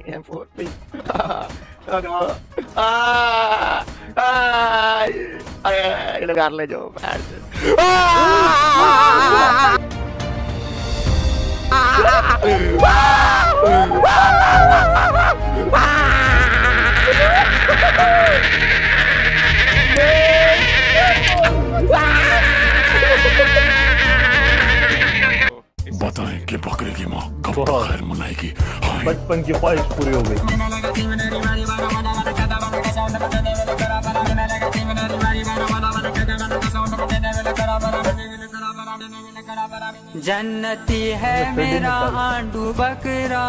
M40. Lugar le jo. बताएं कि बकरे की माँ कब खैर मनाएगी। बचपन की ख्वाहिश पूरी हो गई। जन्नती है मेरा आंडू बकरा,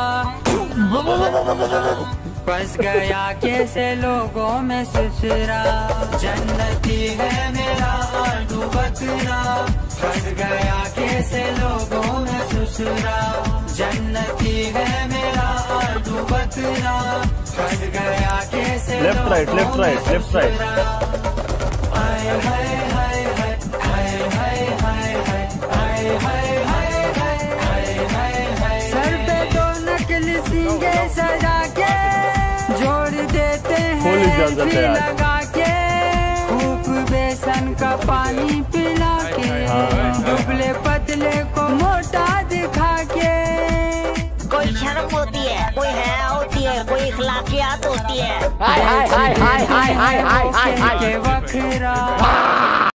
बस गया कैसे लोगों में ससुरा। जन्नती है मेरा आंडू बकरा, बस गया कैसे लोगों में ससुरा। जन्नती है मेरा आंडू बकरा, बस गया कैसे left right left right left right. हाय हाय हाय हाय हाय हाय हाय हाय हाय। सर पे दो नकली सींगे सजा के जोड़ देते हैं फिर लगा के, खूब बेसन का पानी पिला के, दुबले पतले को मोटा दिखा के। कोई शर्म होती है, कोई हया होती है, कोई इखलाकियात होती है। हाय हाय हाय हाय हाय हाय हाय हाय।